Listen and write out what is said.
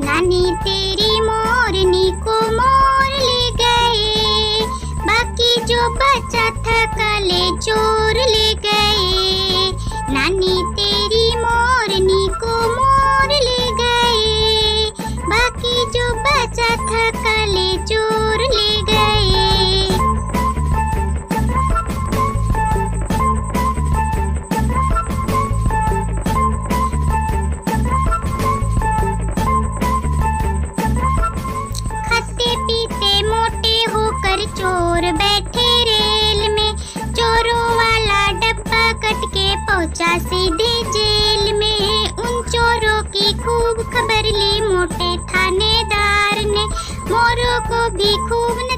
नानी तेरी मोरनी को मोर ले गए, बाकी जो बचा था काले चोर ले गए। नानी तेरी मोरनी को मोर ले गए, बाकी जो बचा था काले चोर ले गए। चोर बैठे रेल में, चोरों वाला डब्बा कट के पहुंचा सीधे जेल में। उन चोरों की खूब खबर ली मोटे थानेदार ने, मोरों को भी खूब